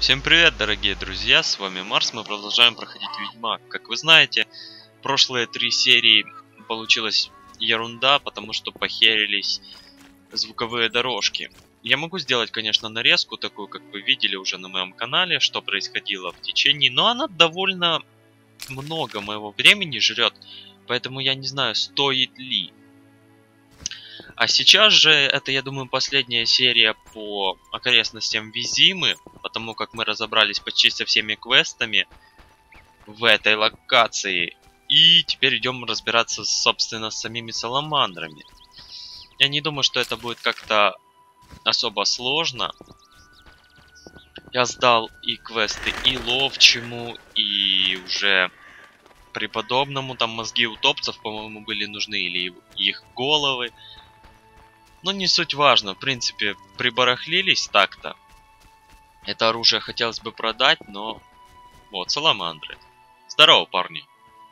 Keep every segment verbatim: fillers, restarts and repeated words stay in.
Всем привет, дорогие друзья, с вами Марс, мы продолжаем проходить Ведьмак. Как вы знаете, прошлые три серии получилась ерунда, потому что похерились звуковые дорожки. Я могу сделать, конечно, нарезку такую, как вы видели уже на моем канале, что происходило в течение, но она довольно много моего времени жрет, поэтому я не знаю, стоит ли. А сейчас же, это, я думаю, последняя серия по окрестностям Визимы, потому как мы разобрались почти со всеми квестами в этой локации. И теперь идем разбираться, собственно, с самими саламандрами. Я не думаю, что это будет как-то особо сложно. Я сдал и квесты и ловчему, и уже преподобному. Там мозги утопцев, по-моему, были нужны, или их головы. Но не суть важно, в принципе, прибарахлились так-то. Это оружие хотелось бы продать, но... Вот, саламандры. Здорово, парни.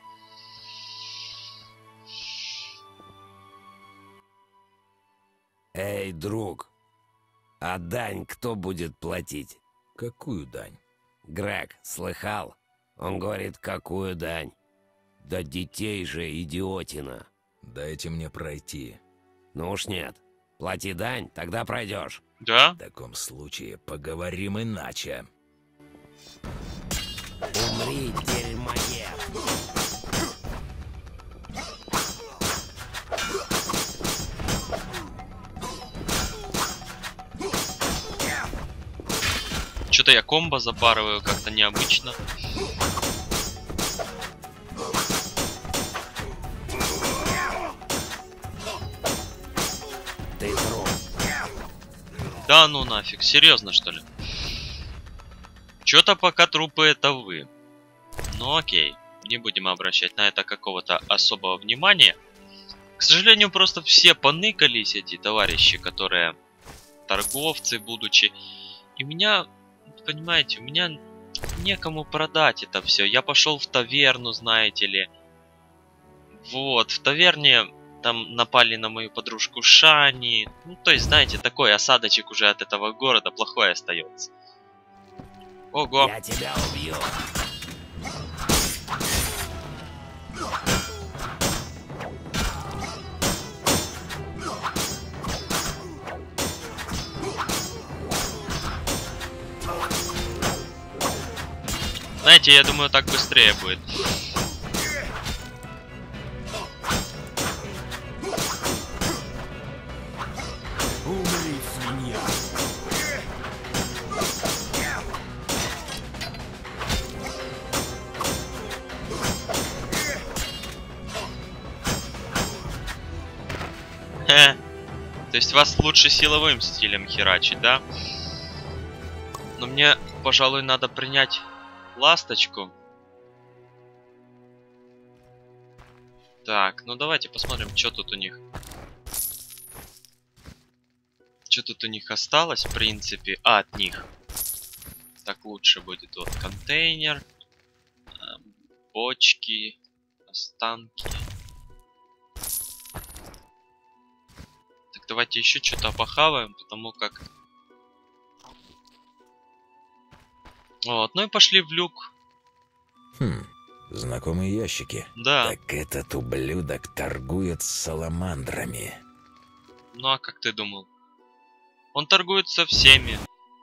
Эй, друг, а дань кто будет платить? Какую дань? Грег, слыхал? Он говорит, какую дань? Да детей же, идиотина. Дайте мне пройти. Ну уж нет. Плати дань, тогда пройдешь. Да? В таком случае поговорим иначе. Умри, дерьмоед! Что-то я комбо запарываю как-то необычно. Ты труп. Да ну нафиг, серьезно что ли? Что-то пока трупы это вы. Ну окей, не будем обращать на это какого-то особого внимания. К сожалению, просто все поныкались, эти товарищи, которые торговцы, будучи. И меня, понимаете, у меня некому продать это все. Я пошел в таверну, знаете ли. Вот, в таверне там напали на мою подружку Шани. Ну, то есть, знаете, такой осадочек уже от этого города плохой остается. Ого. Я тебя убью. Знаете, я думаю, так быстрее будет. Умри, свинья! Хе. То есть вас лучше силовым стилем херачить, да? Но мне, пожалуй, надо принять ласточку. Так, ну давайте посмотрим, что тут у них. Что тут у них осталось, в принципе. А, от них. Так лучше будет. Вот контейнер. Бочки. Останки. Так, давайте еще что-то похаваем, потому как... Вот, ну и пошли в люк. Хм, знакомые ящики. Да. Так этот ублюдок торгует с саламандрами. Ну а как ты думал? Он торгует со всеми.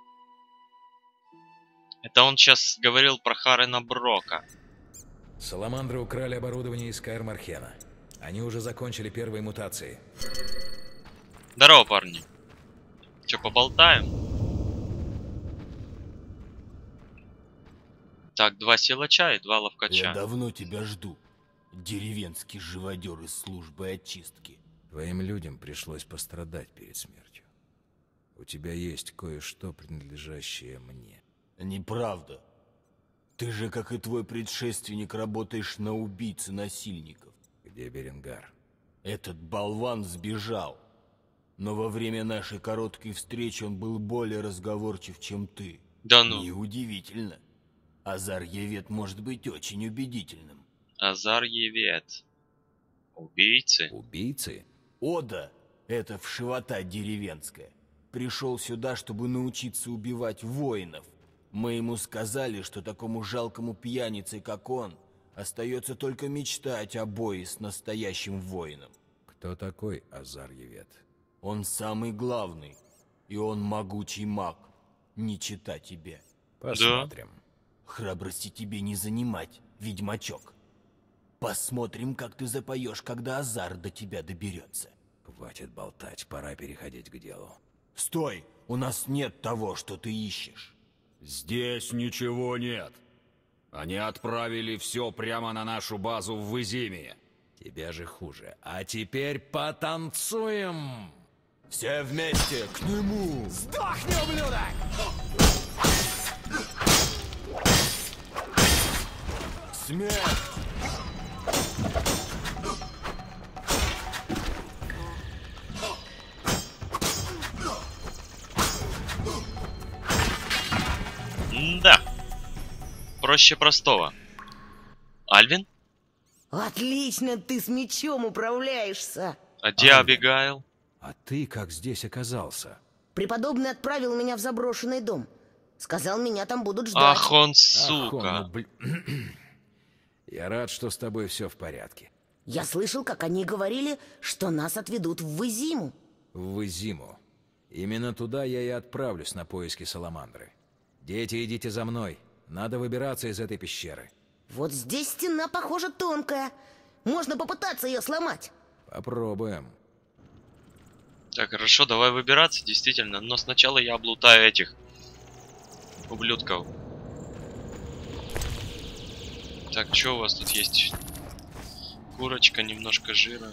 Это он сейчас говорил про Харена Брока. Саламандры украли оборудование из Каэр Мархена. Они уже закончили первые мутации. Здорово, парни. Че, поболтаем? Так, два силача и два ловкача. Я давно тебя жду. Деревенский живодер из службы очистки. Твоим людям пришлось пострадать перед смертью. У тебя есть кое-что, принадлежащее мне. Неправда. Ты же, как и твой предшественник, работаешь на убийцы-насильников. Где Беренгар? Этот болван сбежал. Но во время нашей короткой встречи он был более разговорчив, чем ты. Да ну. Неудивительно. Азар Евет может быть очень убедительным. Азар Евет. Убийцы? Убийцы? Ода, это вшивота деревенская, пришел сюда, чтобы научиться убивать воинов. Мы ему сказали, что такому жалкому пьянице, как он, остается только мечтать о бое с настоящим воином. Кто такой Азар-Евет? Он самый главный, и он могучий маг, не чита тебе. Посмотрим. Храбрости тебе не занимать, ведьмачок. Посмотрим, как ты запоешь, когда Азар до тебя доберется. Хватит болтать, пора переходить к делу. Стой! У нас нет того, что ты ищешь. Здесь ничего нет. Они отправили все прямо на нашу базу в Изиме. Тебе же хуже. А теперь потанцуем! Все вместе к нему! Сдохни, ублюдок! Смерть! Да. Проще простого. Альвин? Отлично ты с мечом управляешься. А где Абигайл? А ты как здесь оказался? Преподобный отправил меня в заброшенный дом. Сказал, меня там будут ждать. Ах, он Ах, сука. он, ну, бл- Я рад, что с тобой все в порядке. Я слышал, как они говорили, что нас отведут в Изиму. В Изиму. Именно туда я и отправлюсь на поиски Саламандры. Дети, идите за мной. Надо выбираться из этой пещеры. Вот здесь стена, похоже, тонкая. Можно попытаться ее сломать. Попробуем. Так, хорошо, давай выбираться, действительно. Но сначала я облутаю этих ублюдков. Так, что у вас тут есть? Курочка, немножко жира.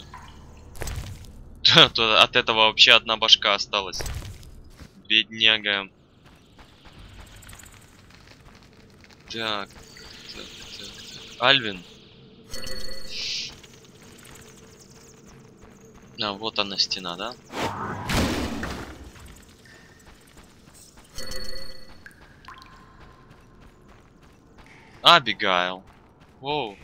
От этого вообще одна башка осталась. Бедняга. Так, так, так, так. Альвин. А, вот она стена, да? Абигайл. Воу.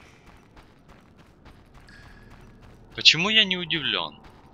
Почему я не удивлен?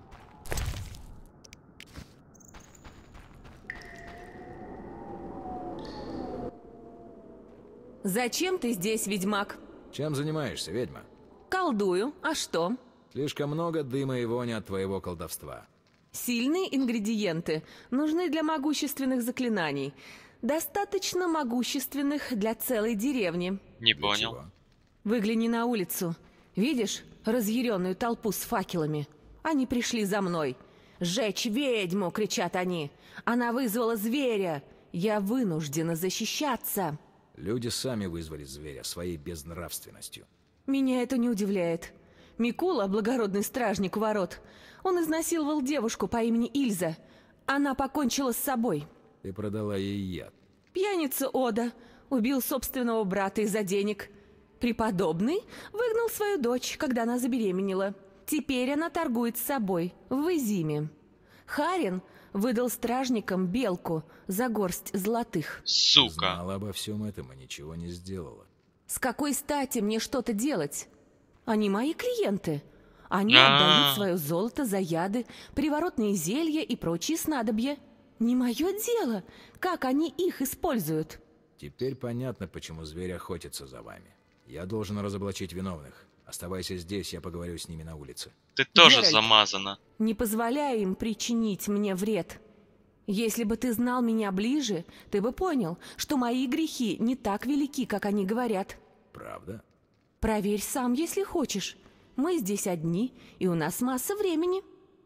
Зачем ты здесь, ведьмак? Чем занимаешься, ведьма? Колдую. А что? Слишком много дыма и вони от твоего колдовства. Сильные ингредиенты нужны для могущественных заклинаний. Достаточно могущественных для целой деревни. Не Для понял. чего? Выгляни на улицу. Видишь разъяренную толпу с факелами? Они пришли за мной. «Сжечь ведьму!» — кричат они. «Она вызвала зверя! Я вынуждена защищаться!» Люди сами вызвали зверя своей безнравственностью. Меня это не удивляет. Микула, благородный стражник у ворот, он изнасиловал девушку по имени Ильза. Она покончила с собой. Ты продала ей яд. Пьяница Ода убил собственного брата из-за денег. Преподобный выгнал свою дочь, когда она забеременела. Теперь она торгует с собой в Изиме. Харин выдал стражникам белку за горсть золотых. Сука. Знала обо всем этом и ничего не сделала. С какой стати мне что-то делать? Они мои клиенты. Они А. отдают свое золото за яды, приворотные зелья и прочие снадобья. Не мое дело, как они их используют. Теперь понятно, почему зверь охотится за вами. Я должен разоблачить виновных. Оставайся здесь, я поговорю с ними на улице. Ты тоже Геральт. замазана. Не позволяй им причинить мне вред. Если бы ты знал меня ближе, ты бы понял, что мои грехи не так велики, как они говорят. Правда? Проверь сам, если хочешь. Мы здесь одни, и у нас масса времени.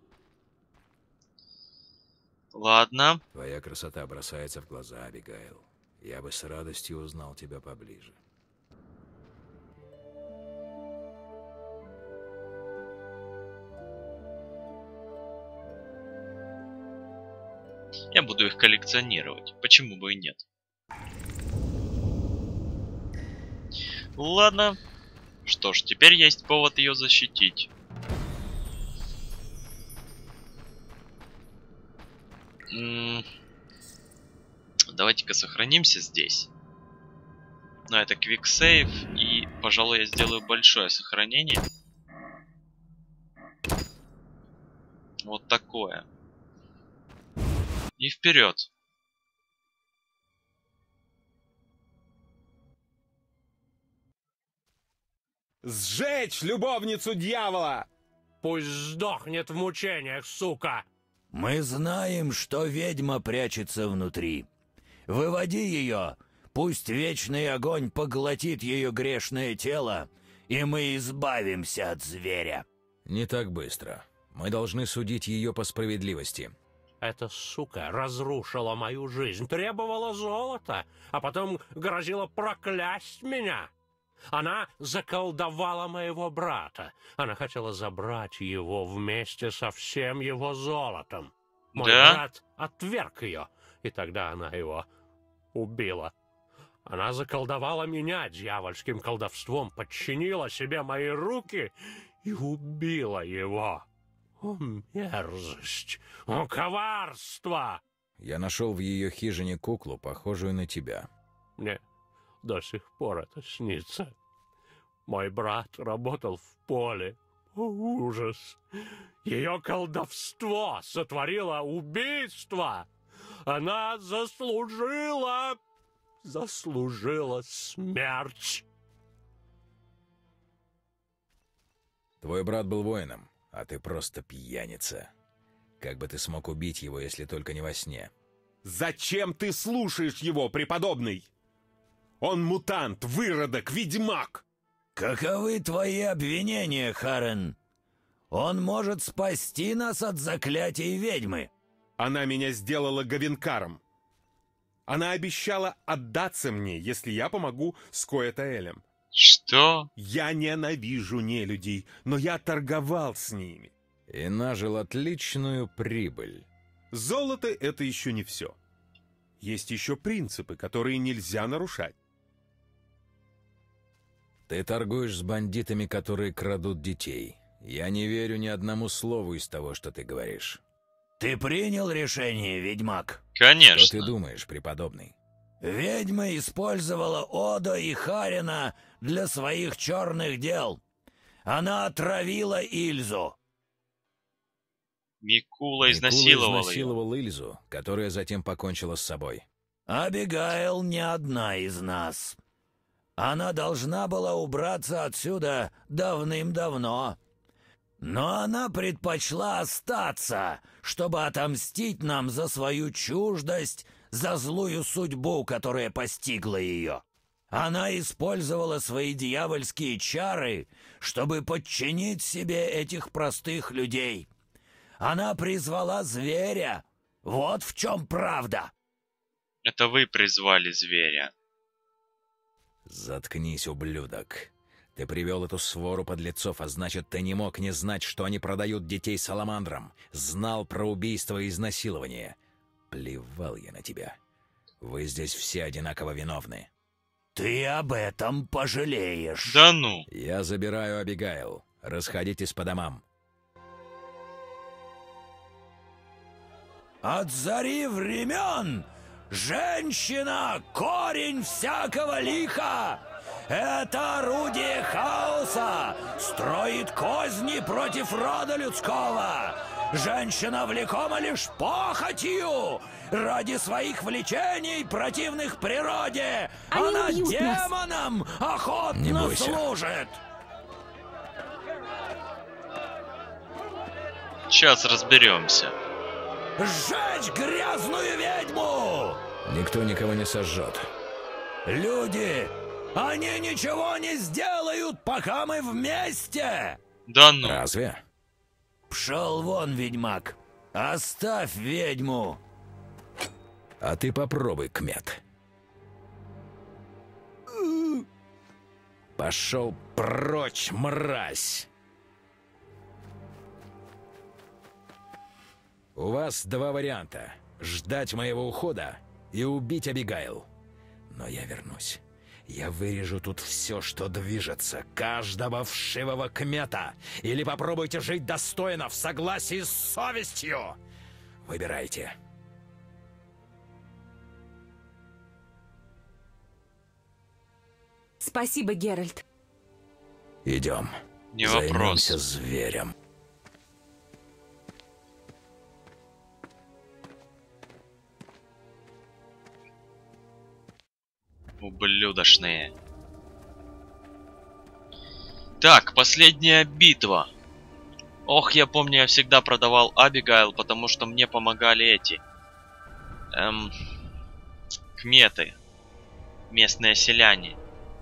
Ладно. Твоя красота бросается в глаза, Абигайл. Я бы с радостью узнал тебя поближе. Я буду их коллекционировать. Почему бы и нет? Ладно. Что ж, теперь есть повод ее защитить. М-м- Давайте-ка сохранимся здесь. Но это квиксейв, и, пожалуй, я сделаю большое сохранение. Вот такое. И вперед. Сжечь любовницу дьявола! Пусть сдохнет в мучениях, сука! Мы знаем, что ведьма прячется внутри. Выводи ее, пусть вечный огонь поглотит ее грешное тело, и мы избавимся от зверя. Не так быстро. Мы должны судить ее по справедливости. Эта сука разрушила мою жизнь, требовала золота, а потом грозила проклясть меня. Она заколдовала моего брата. Она хотела забрать его вместе со всем его золотом. Мой Да? брат отверг ее, и тогда она его убила. Она заколдовала меня дьявольским колдовством, подчинила себе мои руки и убила его. О, мерзость! О, коварство! Я нашел в ее хижине куклу, похожую на тебя. Мне до сих пор это снится. Мой брат работал в поле. О, ужас! Ее колдовство сотворило убийство! Она заслужила... заслужила смерть! Твой брат был воином, а ты просто пьяница. Как бы ты смог убить его, если только не во сне? Зачем ты слушаешь его, преподобный? Он мутант, выродок, ведьмак! Каковы твои обвинения, Харен? Он может спасти нас от заклятий ведьмы. Она меня сделала говенкаром. Она обещала отдаться мне, если я помогу с Коэтаэлем. Что? Я ненавижу нелюдей, но я торговал с ними. И нажил отличную прибыль. Золото — это еще не все. Есть еще принципы, которые нельзя нарушать. Ты торгуешь с бандитами, которые крадут детей. Я не верю ни одному слову из того, что ты говоришь. Ты принял решение, ведьмак? Конечно. Что ты думаешь, преподобный? Ведьма использовала Ода и Харина для своих черных дел. Она отравила Ильзу. Микула изнасиловал Микула ее. изнасиловал Ильзу, которая затем покончила с собой. Абигайл не одна из нас. Она должна была убраться отсюда давным-давно. Но она предпочла остаться, чтобы отомстить нам за свою чуждость, за злую судьбу, которая постигла ее. Она использовала свои дьявольские чары, чтобы подчинить себе этих простых людей. Она призвала зверя. Вот в чем правда. Это вы призвали зверя. Заткнись, ублюдок. Ты привел эту свору подлецов, а значит, ты не мог не знать, что они продают детей саламандрам. Знал про убийство и изнасилование. Плевал я на тебя. Вы здесь все одинаково виновны. Ты об этом пожалеешь. Да ну. Я забираю Абигайл. Расходитесь по домам. От зари времен женщина — корень всякого лиха. Это орудие хаоса, строит козни против рода людского. Женщина влекома лишь похотью, ради своих влечений, противных природе. Они Она убьют нас. демонам Не охотно бойся. служит. Сейчас разберемся. Сжечь грязную ведьму! Никто никого не сожжет. Люди, они ничего не сделают, пока мы вместе! Да ну. Разве? Пшел вон, ведьмак! Оставь ведьму! А ты попробуй, Кмет. Пошел прочь, мразь! У вас два варианта. Ждать моего ухода и убить Абигайл. Но я вернусь. Я вырежу тут все, что движется, каждого вшивого кмета. Или попробуйте жить достойно, в согласии с совестью. Выбирайте. Спасибо, Геральт. Идем. Не вопрос. Займемся зверем. Ублюдочные. Так, последняя битва. Ох, я помню, я всегда продавал Абигайл, потому что мне помогали эти... Эм... Кметы. Местные селяне.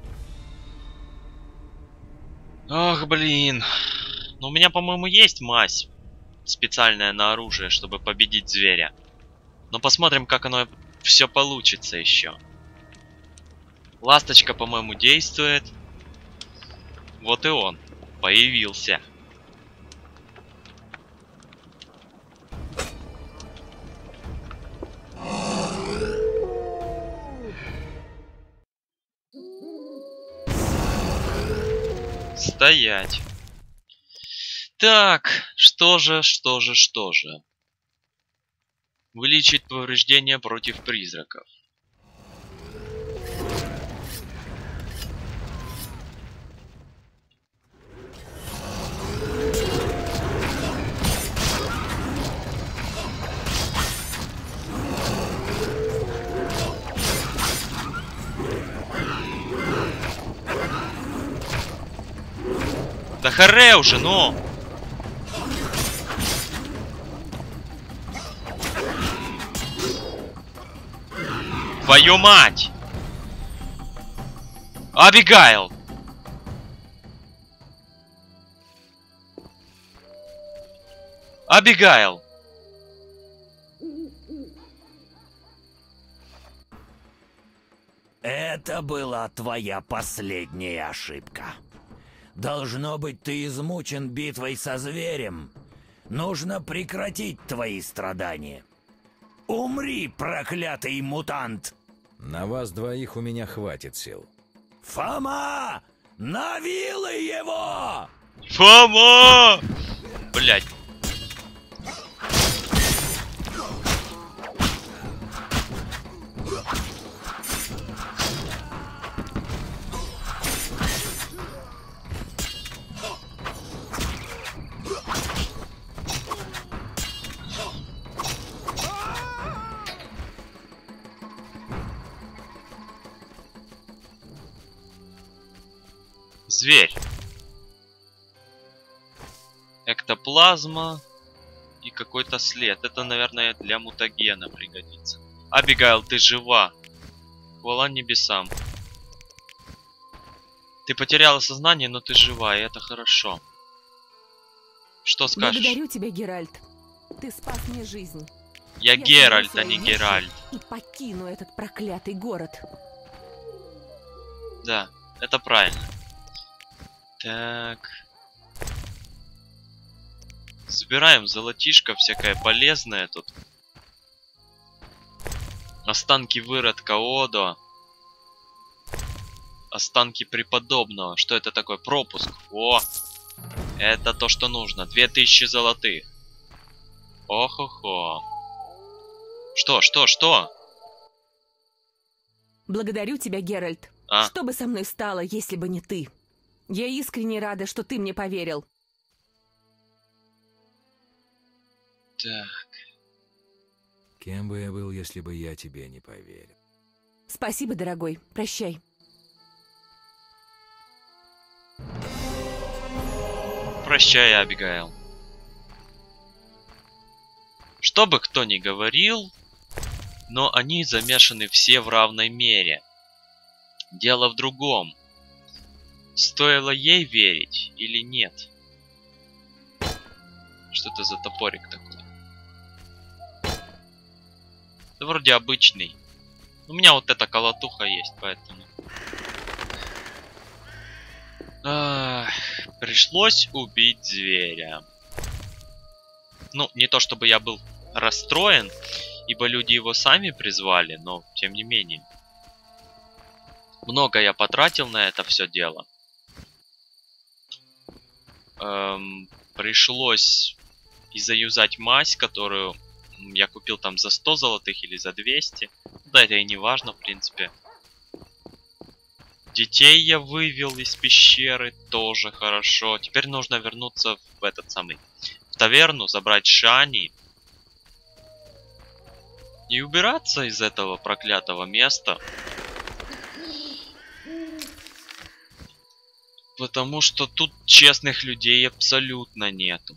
Ох, блин. Ну, у меня, по-моему, есть мазь специальная на оружие, чтобы победить зверя. Но посмотрим, как оно все получится еще. Ласточка, по-моему, действует. Вот и он появился. Стоять. Так, что же, что же, что же. Вылечить повреждения против призраков. Да харе уже, ну! Твою мать! Абигайл! Абигайл! Это была твоя последняя ошибка. Должно быть, ты измучен битвой со зверем. Нужно прекратить твои страдания. Умри, проклятый мутант! На вас двоих у меня хватит сил. Фома! На вилы его! Фома! Блять. Зверь. Эктоплазма и какой-то след. Это, наверное, для мутагена пригодится. Абигайл, ты жива. Хвала небесам. Ты потеряла сознание, но ты жива, и это хорошо. Что скажешь? Благодарю тебя, Геральт. Ты спас мне жизнь. Я, Я Геральт, а свои не вещи Геральт. И покину этот проклятый город. Да, это правильно. Так. Собираем золотишко всякое полезное тут. Останки выродка Одо. Останки преподобного. Что это такое? Пропуск. О! Это то, что нужно. Две тысячи золотых. Ох-охо. Что, что, что? Благодарю тебя, Геральт. А? Что бы со мной стало, если бы не ты? Я искренне рада, что ты мне поверил. Так. Кем бы я был, если бы я тебе не поверил? Спасибо, дорогой. Прощай. Прощай, Абигайл. Что бы кто ни говорил, но они замешаны все в равной мере. Дело в другом. Стоило ей верить или нет? Что это за топорик такой? Да вроде обычный. У меня вот эта колотуха есть, поэтому... Ах, пришлось убить зверя. Ну, не то чтобы я был расстроен, ибо люди его сами призвали, но тем не менее. Много я потратил на это все дело. Эм, пришлось и заюзать мазь, которую я купил там за сто золотых или за двести. Да, это и не важно, в принципе. Детей я вывел из пещеры, тоже хорошо. Теперь нужно вернуться в этот самый... В таверну, забрать Шани. И убираться из этого проклятого места. Потому что тут честных людей абсолютно нету.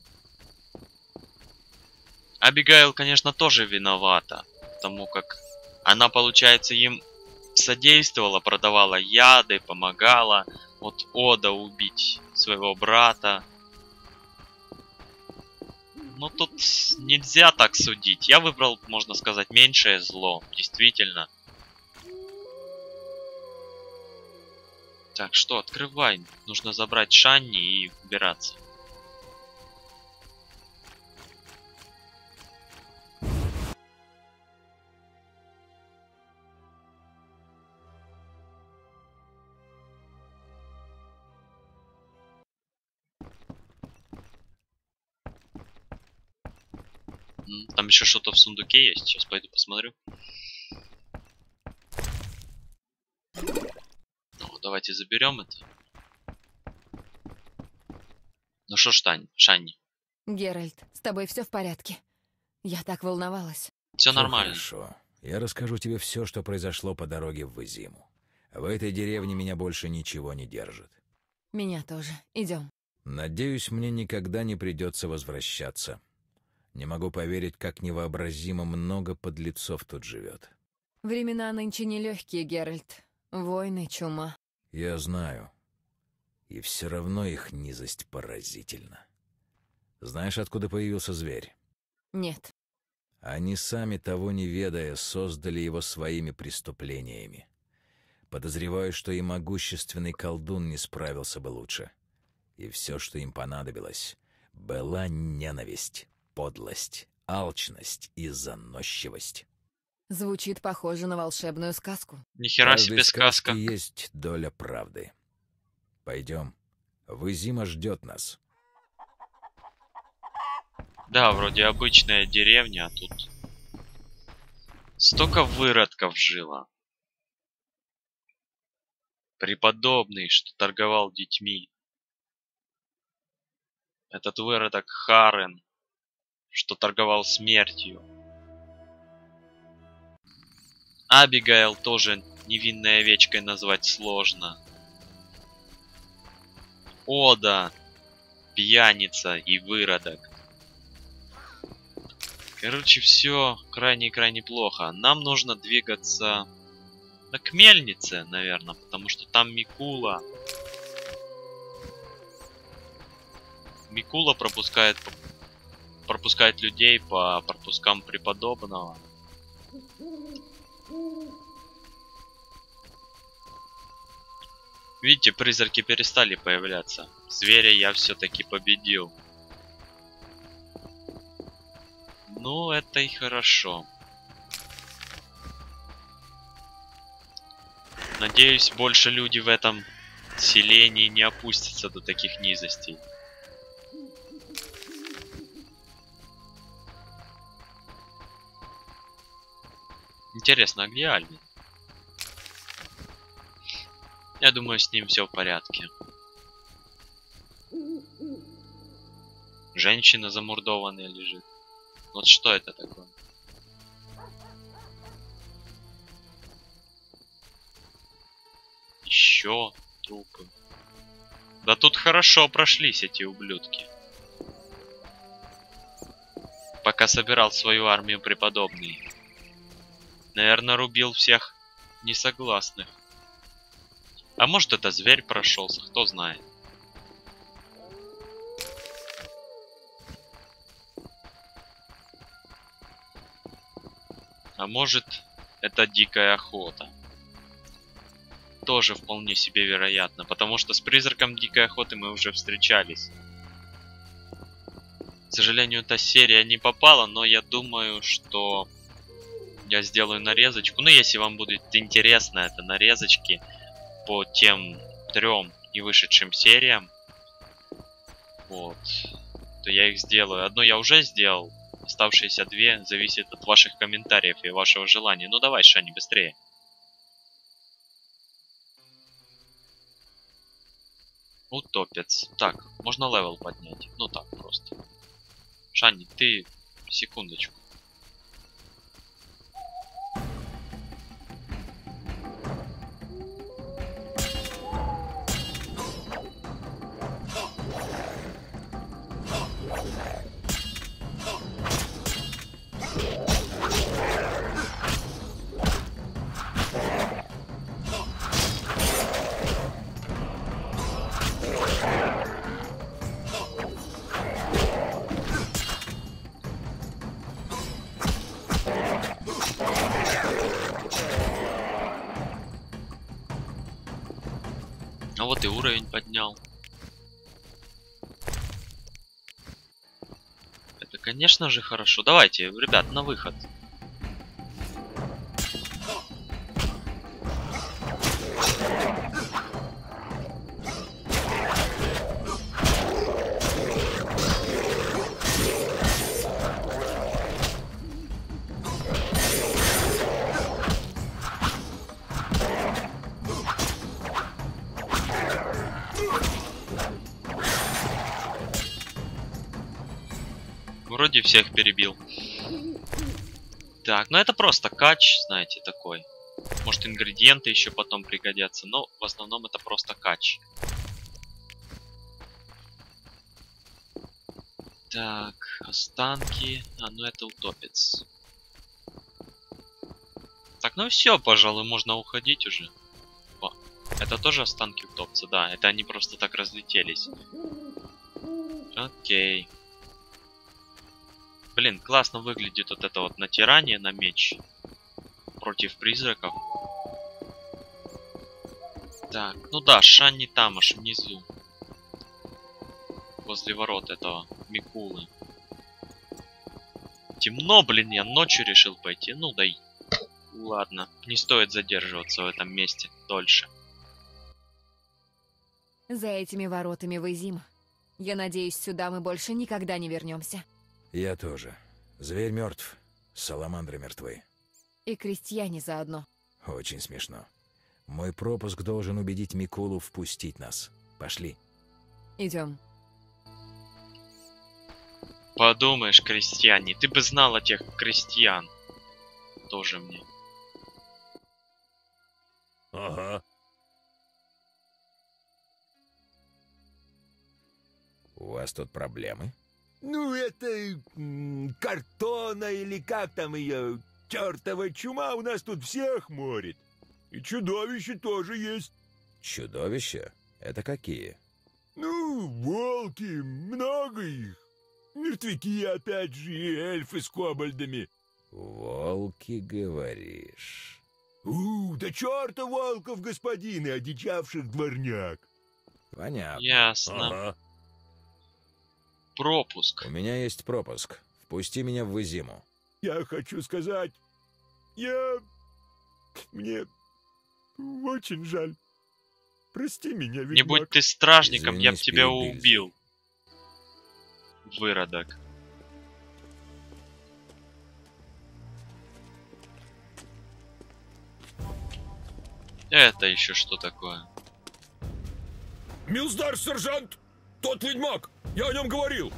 Абигайл, конечно, тоже виновата. Потому как она, получается, им содействовала, продавала яды, помогала. Вот Ода убить своего брата. Но тут нельзя так судить. Я выбрал, можно сказать, меньшее зло. Действительно. Так, что, открывай. Нужно забрать Шанни и убираться. Там еще что-то в сундуке есть. Сейчас пойду посмотрю. Ну, давайте заберем это. Ну что ж, Тань, Шанни. Геральт, с тобой все в порядке? Я так волновалась. Все нормально. Хорошо. Я расскажу тебе все, что произошло по дороге в Изиму. В этой деревне меня больше ничего не держит. Меня тоже. Идем. Надеюсь, мне никогда не придется возвращаться. Не могу поверить, как невообразимо много подлецов тут живет. Времена нынче нелегкие, Геральт. Войны, чума. Я знаю. И все равно их низость поразительна. Знаешь, откуда появился зверь? Нет. Они сами, того не ведая, создали его своими преступлениями. Подозреваю, что и могущественный колдун не справился бы лучше. И все, что им понадобилось, была ненависть, подлость, алчность и заносчивость. Звучит похоже на волшебную сказку. Нихера себе сказка. Есть доля правды. Пойдем. Изима ждет нас. Да, вроде обычная деревня, а тут столько выродков жило. Преподобный, что торговал детьми. Этот выродок Харен, что торговал смертью. Абигайл тоже невинной овечкой назвать сложно. Ода, пьяница и выродок. Короче, все крайне-крайне плохо. Нам нужно двигаться на к мельнице, наверное, потому что там Микула. Микула пропускает, пропускает людей по пропускам преподобного. Видите, призраки перестали появляться. Зверя я все-таки победил. Ну, это и хорошо. Надеюсь, больше люди в этом селении не опустятся до таких низостей. Интересно, а где Альвин? Я думаю, с ним все в порядке. Женщина замурдованная лежит. Вот что это такое? Еще трупы. Да тут хорошо прошлись эти ублюдки. Пока собирал свою армию преподобный. Наверное, рубил всех несогласных. А может, это зверь прошелся, кто знает. А может, это дикая охота. Тоже вполне себе вероятно, потому что с призраком дикой охоты мы уже встречались. К сожалению, эта серия не попала, но я думаю, что я сделаю нарезочку. Ну, если вам будет интересно, это нарезочки по тем трем не вышедшим сериям. Вот. То я их сделаю. Одно я уже сделал. Оставшиеся две зависят от ваших комментариев и вашего желания. Ну давай, Шанни, быстрее. Утопец. Так, можно левел поднять. Ну так просто. Шанни, ты секундочку. А вот и уровень поднял. Это, конечно же, хорошо. Давайте, ребят, на выход. Вроде всех перебил. Так, ну это просто кач, знаете, такой. Может, ингредиенты еще потом пригодятся, но в основном это просто кач. Так, останки. А, ну это утопец. Так, ну все, пожалуй, можно уходить уже. О, это тоже останки утопца, да. Это они просто так разлетелись. Окей. Блин, классно выглядит вот это вот натирание на меч против призраков. Так, ну да, Шанни там, аж внизу. Возле ворот этого Микулы. Темно, блин, я ночью решил пойти. Ну да и... Ладно, не стоит задерживаться в этом месте дольше. За этими воротами в Изим. Я надеюсь, сюда мы больше никогда не вернемся. Я тоже. Зверь мертв, саламандры мертвы. И крестьяне заодно. Очень смешно. Мой пропуск должен убедить Микулу впустить нас. Пошли. Идем. Подумаешь, крестьяне, ты бы знала тех крестьян. Тоже мне. Ага. У вас тут проблемы? Ну, это м, картона или как там ее, чертова чума у нас тут всех морит. И чудовища тоже есть. Чудовища? Это какие? Ну, волки, много их. Мертвяки, опять же, и эльфы с кобальдами. Волки, говоришь? У, да черта волков, господин, и одичавших дворняк. Понятно. Ясно. Ага. Пропуск. У меня есть пропуск. Впусти меня в Изиму. Я хочу сказать, я... Мне очень жаль. Прости меня, ведьмак. Не будь ты стражником, я б Извинись тебя перед убил. Выродок. Это еще что такое? Милздар, сержант! Тот ведьмак! Я о нем говорил!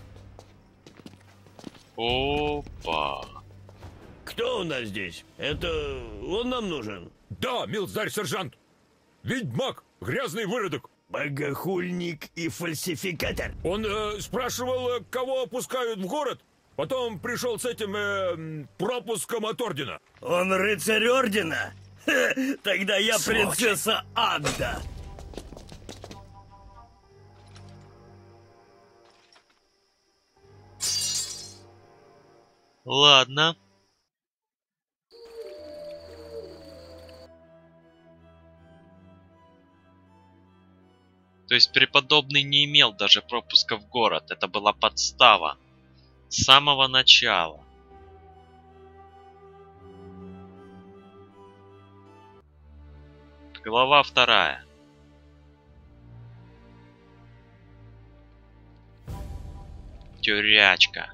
Опа. Кто у нас здесь? Это он нам нужен? Да, милздарь, сержант! Ведьмак! Грязный выродок! Богохульник и фальсификатор. Он э, спрашивал, э, кого опускают в город, потом пришел с этим э, пропуском от ордена. Он рыцарь ордена? Ха, тогда я Сволочь. принцесса Анда. Ладно. То есть преподобный не имел даже пропуска в город. Это была подстава. С самого начала. Глава вторая. Тюрячка.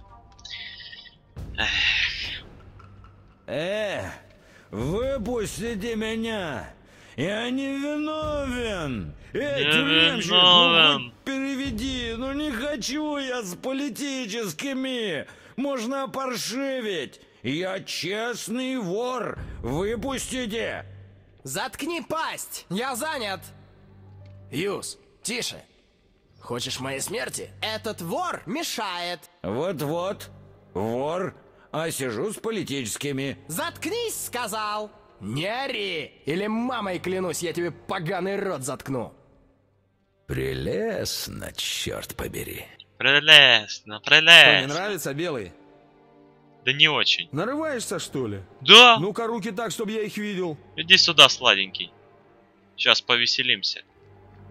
Эх. Э, выпустите меня! Я не виновен! Эй, Не тюремщик, ну виновен. хоть переведи, ну не хочу я с политическими! Можно паршивить! Я честный вор! Выпустите! Заткни пасть! Я занят! Юс, тише! Хочешь моей смерти? Этот вор мешает! Вот-вот, вор, а сижу с политическими. Заткнись, сказал! Не ори! Или мамой клянусь, я тебе поганый рот заткну! Прелестно, черт побери. Прелестно, Что, не прелестно. нравится, белый? Да не очень. Нарываешься, что ли? Да! Ну-ка, руки так, чтобы я их видел. Иди сюда, сладенький. Сейчас повеселимся.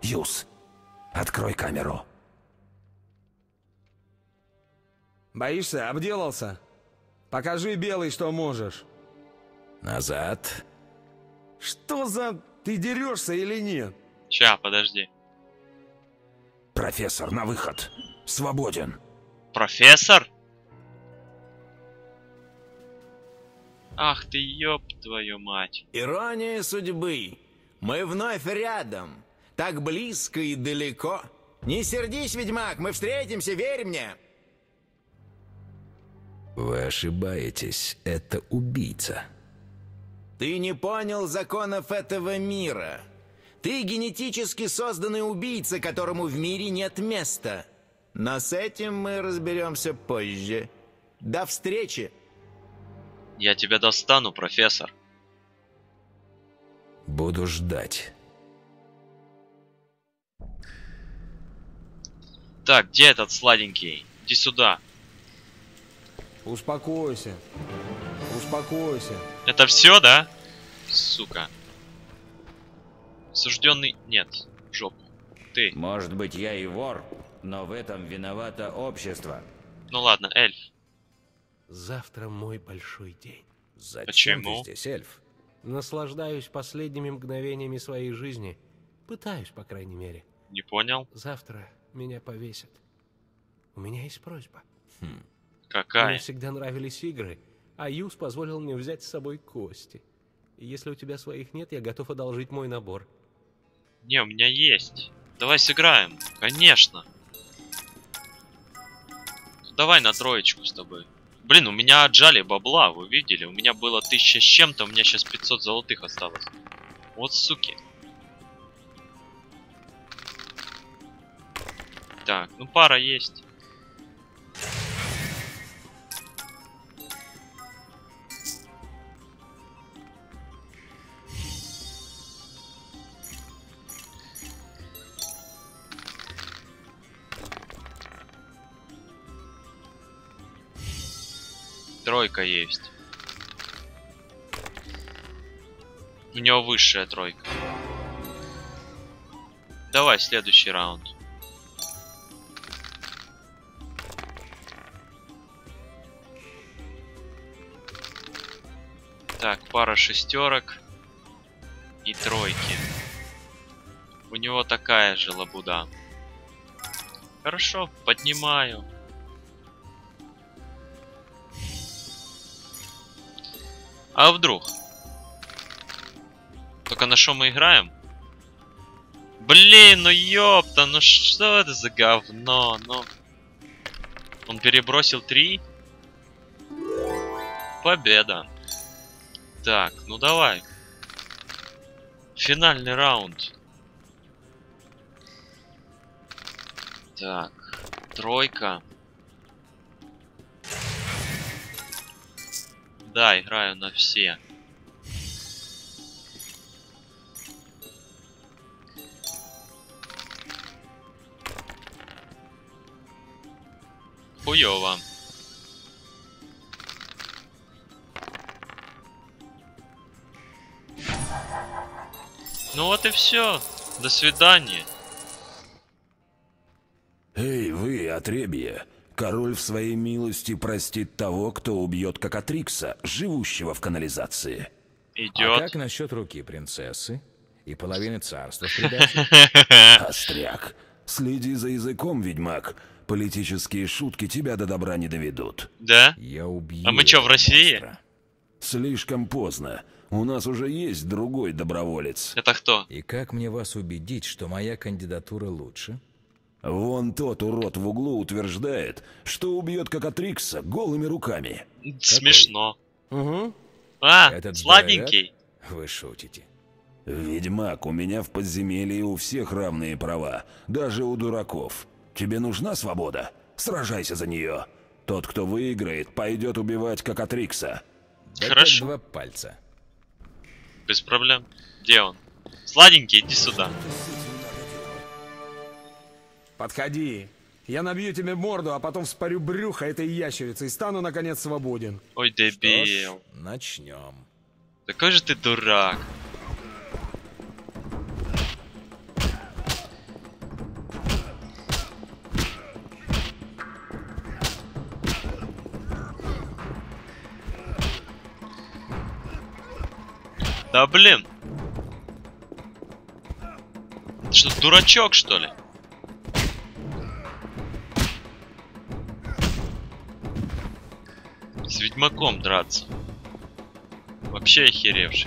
Юс, открой камеру. Боишься? Обделался? Покажи, Белый, что можешь. Назад. Что за... Ты дерешься или нет? Ща, подожди. Профессор, на выход. Свободен. Профессор? Ах ты, ёб твою мать. Ирония судьбы. Мы вновь рядом. Так близко и далеко. Не сердись, ведьмак, мы встретимся, верь мне. Вы ошибаетесь. Это убийца. Ты не понял законов этого мира. Ты генетически созданный убийца, которому в мире нет места. Но с этим мы разберемся позже. До встречи. Я тебя достану, профессор. Буду ждать. Так, где этот сладенький? Иди сюда. Успокойся. Успокойся. Это все, да? Сука. Сужденный... Нет. В жопу. Ты. Может быть, я и вор, но в этом виновато общество. Ну ладно, эльф. Завтра мой большой день. Зачем Почему? Ты здесь, эльф? Наслаждаюсь последними мгновениями своей жизни. Пытаюсь, по крайней мере. Не понял. Завтра меня повесят. У меня есть просьба. Хм. Какая? Мне всегда нравились игры, а Юс позволил мне взять с собой кости. И если у тебя своих нет, я готов одолжить мой набор. Не, у меня есть. Давай сыграем. Конечно. Давай на троечку с тобой. Блин, у меня отжали бабла, вы видели? У меня было тысяча с чем-то, у меня сейчас пятьсот золотых осталось. Вот суки. Так, ну пара есть. Тройка есть. У него высшая тройка. Давай следующий раунд. Так, пара шестерок и тройки. У него такая же лабуда. Хорошо, поднимаю. А вдруг? Только на что мы играем? Блин, ну ёпта, ну что это за говно, ну. Он перебросил три. Победа. Так, ну давай. Финальный раунд. Так, тройка. Да, играю на все. Хуёво. Ну вот и все. До свидания. Эй, вы, отребье. Король в своей милости простит того, кто убьет Кокатрикса, живущего в канализации. Идет. А как насчет руки принцессы и половины царства в придачу? Остряк, следи за языком, ведьмак. Политические шутки тебя до добра не доведут. Да? Я убью. А мы что, в России? Монстра. Слишком поздно. У нас уже есть другой доброволец. Это кто? И как мне вас убедить, что моя кандидатура лучше? Вон тот урод в углу утверждает, что убьет Кокатрикса голыми руками. Смешно. Угу. А, Этот слабенький. здоровяк? Вы шутите. Ведьмак, у меня в подземелье у всех равные права, даже у дураков. Тебе нужна свобода? Сражайся за нее. Тот, кто выиграет, пойдет убивать Кокатрикса. Да Хорошо. как два пальца. Без проблем. Где он? Сладенький, иди сюда. Подходи. Я набью тебе морду, а потом вспорю брюхо этой ящерицы и стану, наконец, свободен. Ой, дебил. Начнем. Какой же ты дурак. Да блин. Ты что, дурачок, что ли? С ведьмаком драться. Вообще охеревший.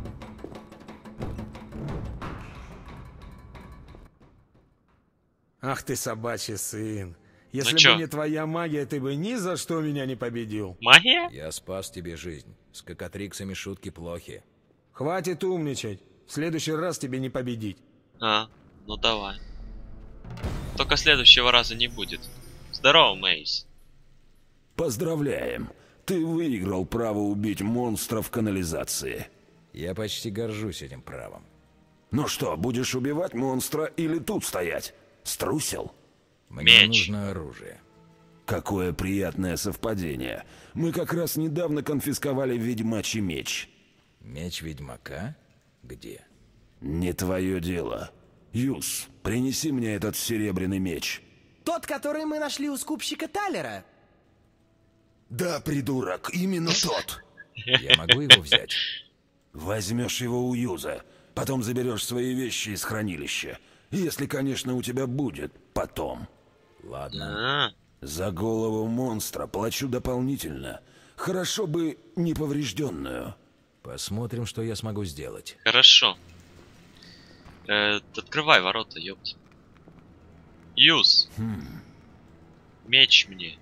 Ах ты, собачий сын. Если чё? бы не твоя магия, ты бы ни за что меня не победил. Магия? Я спас тебе жизнь. С кокатриксами шутки плохи. Хватит умничать. В следующий раз тебе не победить. А, ну давай. Только следующего раза не будет. Здорово, Мейс. Поздравляем. Ты выиграл право убить монстра в канализации. Я почти горжусь этим правом. Ну что, будешь убивать монстра или тут стоять? Струсил? Мне нужно оружие. Какое приятное совпадение. Мы как раз недавно конфисковали ведьмачий меч. Меч ведьмака? Где? Не твое дело. Юс, принеси мне этот серебряный меч. Тот, который мы нашли у скупщика Талера? Да, придурок, именно тот. Я могу его взять? Возьмешь его у Юза, потом заберешь свои вещи из хранилища. Если, конечно, у тебя будет потом. Ладно. За голову монстра плачу дополнительно. Хорошо бы неповрежденную. Посмотрим, что я смогу сделать. Хорошо. Э, открывай ворота, ёпт. Юз. Хм. Меч мне.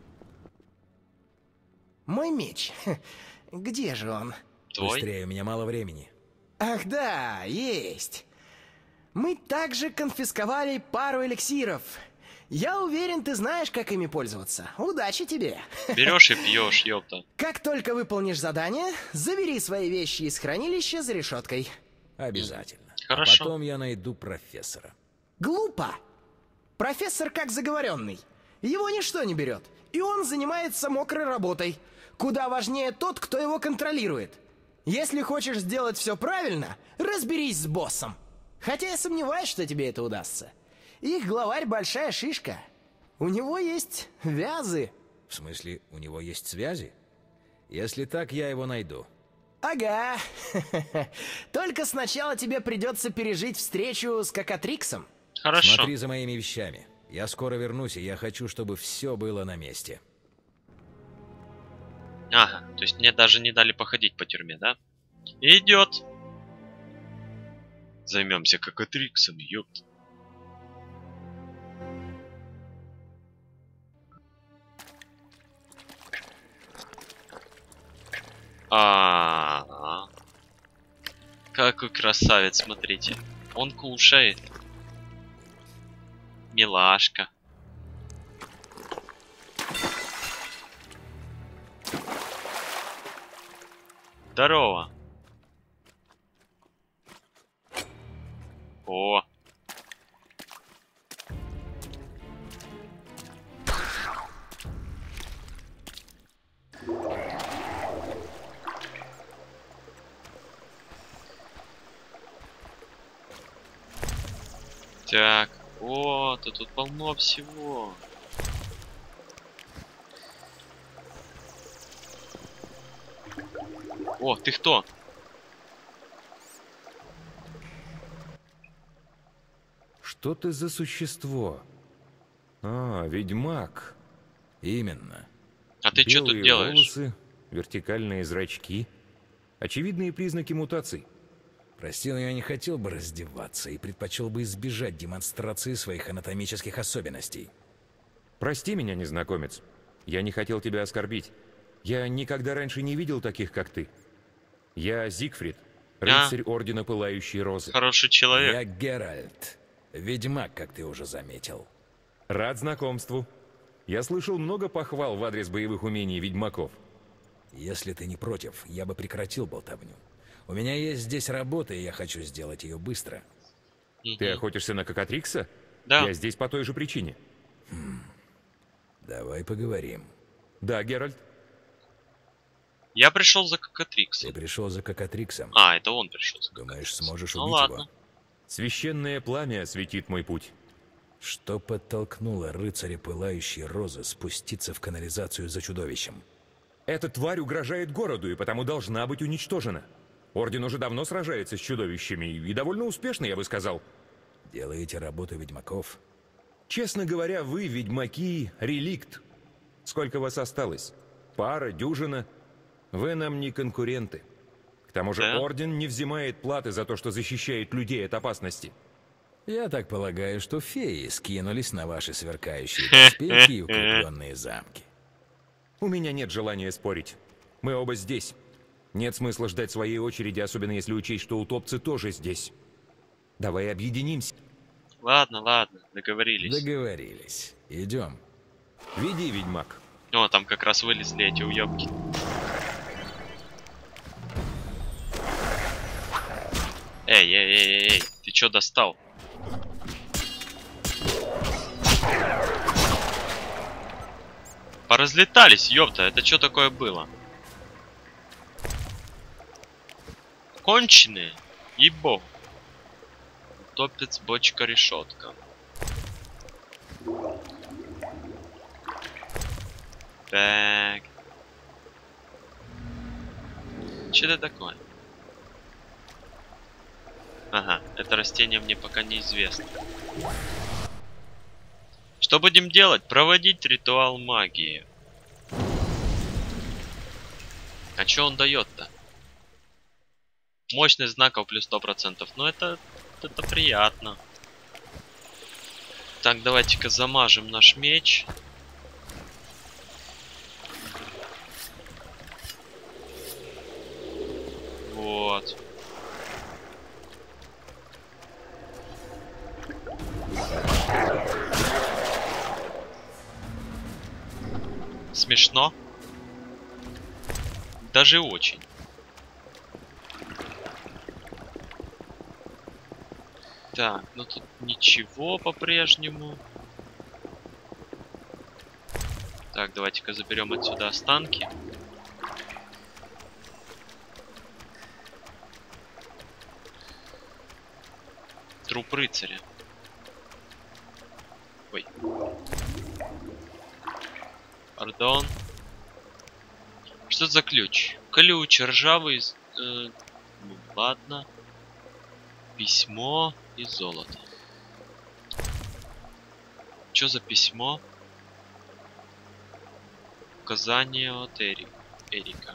Мой меч. Где же он? Твой? Быстрее, у меня мало времени. Ах да, есть. Мы также конфисковали пару эликсиров. Я уверен, ты знаешь, как ими пользоваться. Удачи тебе. Берешь и пьешь, ёпта. Как только выполнишь задание, забери свои вещи из хранилища за решеткой. Обязательно. Хорошо. А потом я найду профессора. Глупо. Профессор как заговоренный. Его ничто не берет. И он занимается мокрой работой. Куда важнее тот, кто его контролирует. Если хочешь сделать все правильно, разберись с боссом. Хотя я сомневаюсь, что тебе это удастся. Их главарь большая шишка. У него есть вязы. В смысле, у него есть связи? Если так, я его найду. Ага. Только сначала тебе придется пережить встречу с Кокатриксом. Хорошо. Смотри за моими вещами. Я скоро вернусь, и я хочу, чтобы все было на месте. Ага, то есть мне даже не дали походить по тюрьме, да? Идет. Займемся Кокатриксом, ёпт. А, -а, а какой красавец, смотрите. Он кушает. Милашка. Здорово. О. Так, о, то тут полно всего. О, ты кто? Что ты за существо? А, ведьмак. Именно. А ты что тут делаешь? Волосы, вертикальные зрачки. Очевидные признаки мутаций. Прости, но я не хотел бы раздеваться и предпочел бы избежать демонстрации своих анатомических особенностей. Прости меня, незнакомец. Я не хотел тебя оскорбить. Я никогда раньше не видел таких, как ты. Я Зигфрид, рыцарь а? Ордена Пылающей Розы. Хороший человек. Я Геральт, ведьмак, как ты уже заметил. Рад знакомству. Я слышал много похвал в адрес боевых умений ведьмаков. Если ты не против, я бы прекратил болтовню. У меня есть здесь работа, и я хочу сделать ее быстро. Ты охотишься на Кокатрикса? Да. Я здесь по той же причине. Хм. Давай поговорим. Да, Геральт. Я пришел за Кокатриксом. Ты пришел за Кокатриксом? А, это он пришел. Думаешь, сможешь ну, убить ладно. его? Священное пламя осветит мой путь. Что подтолкнуло рыцаря Пылающей Розы спуститься в канализацию за чудовищем? Эта тварь угрожает городу и потому должна быть уничтожена. Орден уже давно сражается с чудовищами, и довольно успешно, я бы сказал. Делаете работу ведьмаков? Честно говоря, вы, ведьмаки, реликт. Сколько вас осталось? Пара, дюжина? Вы нам не конкуренты. К тому же Да? Орден не взимает платы за то, что защищает людей от опасности. Я так полагаю, что феи скинулись на ваши сверкающие доспехи и укрепленные замки. У меня нет желания спорить. Мы оба здесь. Нет смысла ждать своей очереди, особенно если учесть, что утопцы тоже здесь. Давай объединимся. Ладно, ладно, договорились. Договорились. Идем. Веди, ведьмак. О, там как раз вылезли эти уёбки. Эй, эй, эй, эй, ты чё достал? Поразлетались, ёпта, это что такое было? Конченые, ебо. Топец, бочка, решетка. Так. Что это такое? Ага, это растение мне пока неизвестно. Что будем делать? Проводить ритуал магии. А что он дает-то? Мощность знаков плюс сто процентов. Ну это, это приятно. Так, давайте-ка замажем наш меч. Вот. Смешно. Даже очень. Так, ну тут ничего по-прежнему. Так, давайте-ка заберем отсюда останки. Труп рыцаря. Ой. Пардон. Что это за ключ? Ключ ржавый. Э, ну, ладно. Письмо и золото. Что за письмо? Указание от Эри... Эрика.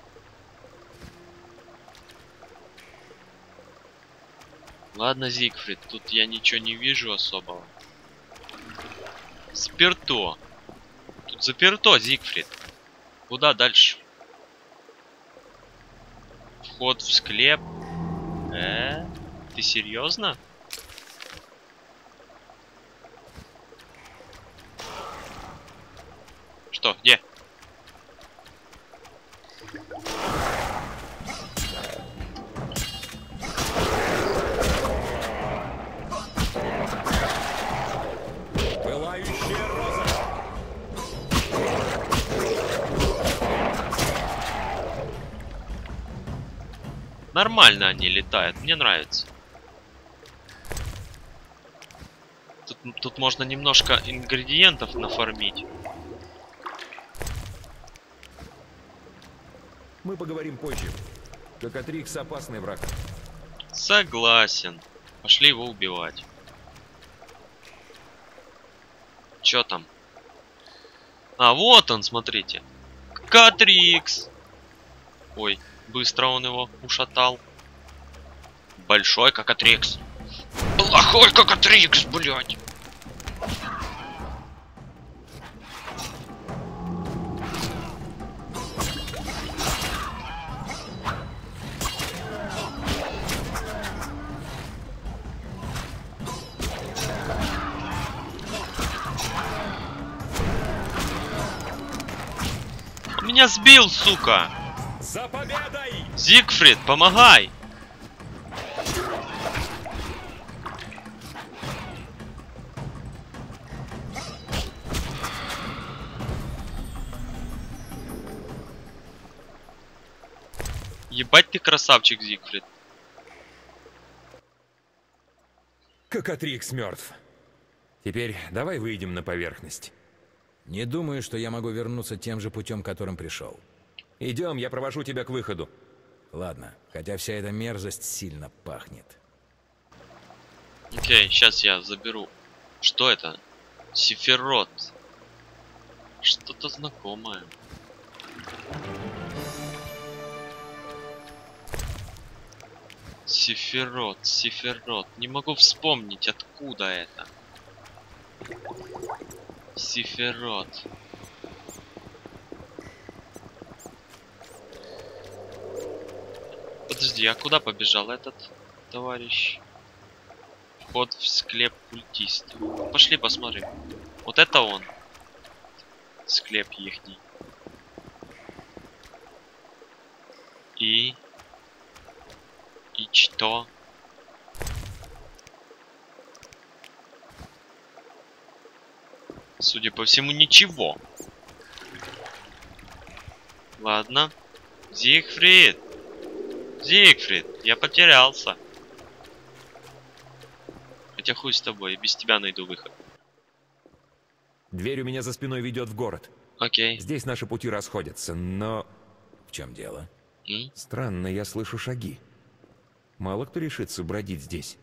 Ладно, Зигфрид, тут я ничего не вижу особого. Спирто. Тут заперто, Зигфрид. Куда дальше? Вход в склеп. Э? Ты серьезно? Что? Где? Пылающая роза. Нормально они летают, мне нравится. Тут, тут можно немножко ингредиентов нафармить. Мы поговорим позже. Кокатрикс опасный враг. Согласен. Пошли его убивать. Чё там? А, вот он, смотрите. Кокатрикс. Ой, быстро он его ушатал. Большой Кокатрикс. Плохой Кокатрикс, блядь. Меня сбил, сука! За победой! Зигфрид, помогай! Ебать ты красавчик, Зигфрид. Кокатрикс мертв. Теперь давай выйдем на поверхность. Не думаю, что я могу вернуться тем же путем, которым пришел. Идем, я провожу тебя к выходу. Ладно, хотя вся эта мерзость сильно пахнет. Окей, сейчас я заберу. Что это? Сефирот. Что-то знакомое. Сефирот, Сефирот. Не могу вспомнить, откуда это. Сефирот. Подожди, а куда побежал этот товарищ? Вход в склеп культистов. Пошли посмотрим. Вот это он. Склеп ихний. И... И что? Судя по всему, ничего. Ладно. Зигфрид! Зигфрид, я потерялся. Хотя хуй с тобой, и без тебя найду выход. Дверь у меня за спиной ведет в город. Окей. Здесь наши пути расходятся, но... В чем дело? М? Странно, я слышу шаги. Мало кто решится бродить здесь.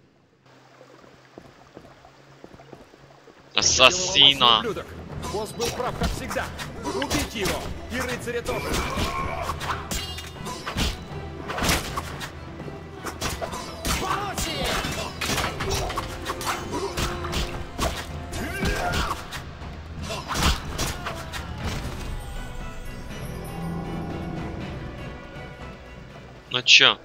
Ассасина! Босс был прав, как всегда. Убить его! И рыцаря тоже! Ну чё?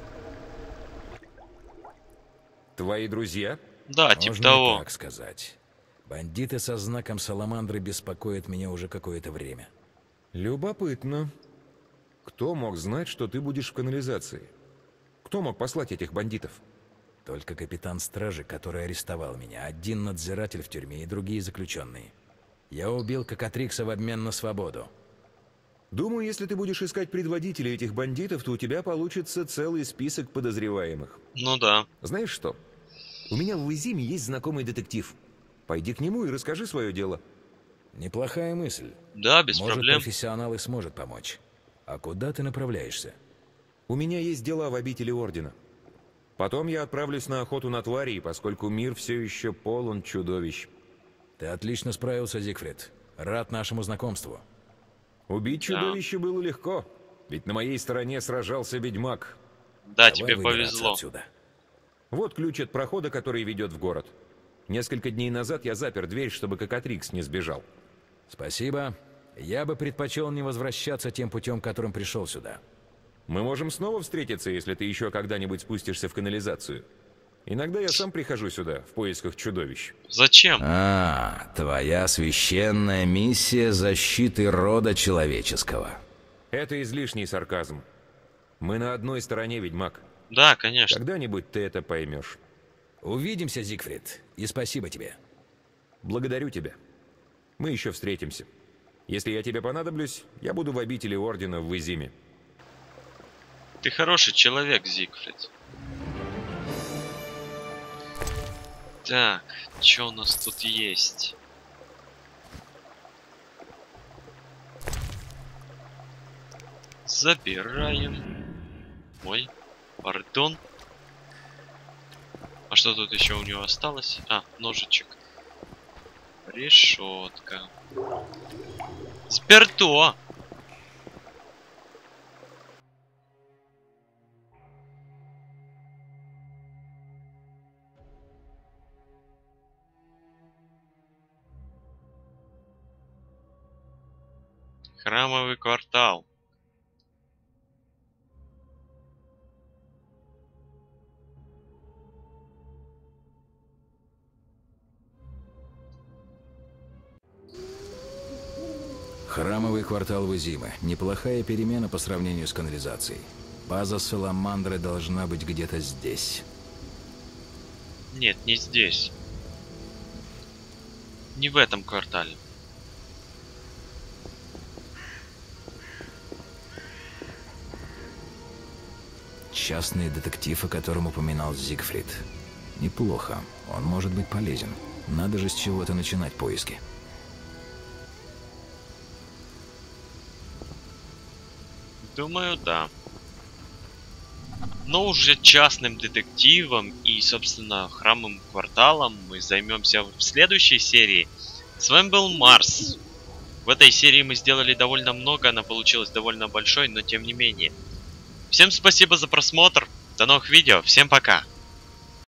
Твои друзья? Да, Можно типа того. так сказать. Бандиты со знаком Саламандры беспокоят меня уже какое-то время. Любопытно. Кто мог знать, что ты будешь в канализации? Кто мог послать этих бандитов? Только капитан стражи, который арестовал меня, один надзиратель в тюрьме и другие заключенные. Я убил Кокатрикса в обмен на свободу. Думаю, если ты будешь искать предводителей этих бандитов, то у тебя получится целый список подозреваемых. Ну да. Знаешь что? У меня в Изиме есть знакомый детектив. Пойди к нему и расскажи свое дело. Неплохая мысль. Да, без Может, проблем. профессионал и сможет помочь. А куда ты направляешься? У меня есть дела в обители Ордена. Потом я отправлюсь на охоту на твари, поскольку мир все еще полон чудовищ. Ты отлично справился, Зигфрид. Рад нашему знакомству. Убить чудовище было легко, ведь на моей стороне сражался ведьмак. Да, тебе повезло. Отсюда. Вот ключ от прохода, который ведет в город. Несколько дней назад я запер дверь, чтобы Кокатрикс не сбежал. Спасибо. Я бы предпочел не возвращаться тем путем, которым пришел сюда. Мы можем снова встретиться, если ты еще когда-нибудь спустишься в канализацию. Иногда я сам прихожу сюда, в поисках чудовищ. Зачем? А, твоя священная миссия защиты рода человеческого. Это излишний сарказм. Мы на одной стороне, ведьмак. Да, конечно. Когда-нибудь ты это поймешь. Увидимся, Зигфрид, и спасибо тебе. Благодарю тебя. Мы еще встретимся. Если я тебе понадоблюсь, я буду в обители Ордена в Изиме. Ты хороший человек, Зигфрид. Так, что у нас тут есть? Забираем. Ой, пардон. А что тут еще у него осталось? А, ножичек. Решетка. Сберто! Храмовый квартал. Храмовый квартал Визимы. Неплохая перемена по сравнению с канализацией. База Саламандры должна быть где-то здесь. Нет, не здесь. Не в этом квартале. Частный детектив, о котором упоминал Зигфрид. Неплохо. Он может быть полезен. Надо же с чего-то начинать поиски. Думаю, да. Но уже частным детективом и, собственно, храмовым кварталом мы займемся в следующей серии. С вами был Марс. В этой серии мы сделали довольно много, она получилась довольно большой, но тем не менее. Всем спасибо за просмотр, до новых видео, всем пока!